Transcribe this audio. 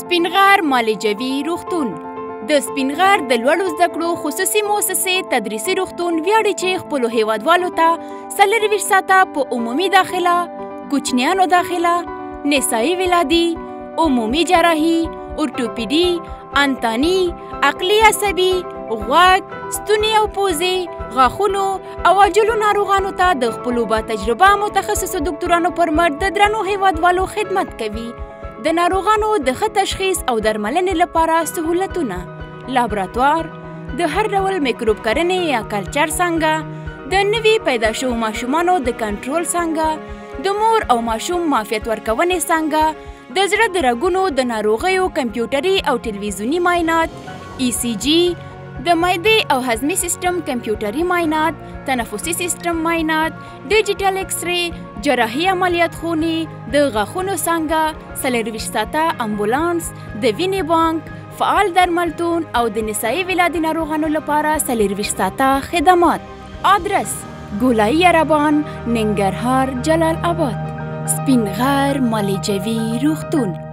سپین غر معالجوي روغتون د سپین غر د لوړو زده کړو خصوصي مؤسسې تدریسي روغتون ویاړي چې خپلو هیوادوالو ته 24 ساعته په عمومي داخله، کوچنیانو داخله، نسایي ولادي، عمومي جراحي، اورتوپیدي، انتاني، عقلي عصبي، غوږ، ستوني او پوزې، غاښونو او عضلو ناروغانو ته د خپلو با تجربه متخصصو ډاکټرانو پر مټ د درنو هیوادوالو خدمت کوي. د ناروغانو د ښه تشخیص او درملنې لپاره سهولتونه، لابراتوار، د هر ډول میکروب کرنې یا کلچر څانګه، د نوي پیدا شوو ماشومانو د کنټرول څانګه، د مور او ماشوم معافیت ورکونې څانګه، د زړه د رګونو د ناروغیو کمپیوټري او ټلویزیوني معاینات، ECG، د معدې او هضمي سیستم کمپیوټري معاینات، تنفسي سیستم معاینات، ډیجیټل ایکسرې، جراحي عملیات خونې، د غاښونو څانګه، 24 ساعته امبولانس، د وینې بانک، فعال درملتون او د نسایي ولادي ناروغانو لپاره 24 ساعته خدمات. آدرس: ګولایي عربان، ننګرهار، جلال آباد. سپین غر معالجوي روغتون.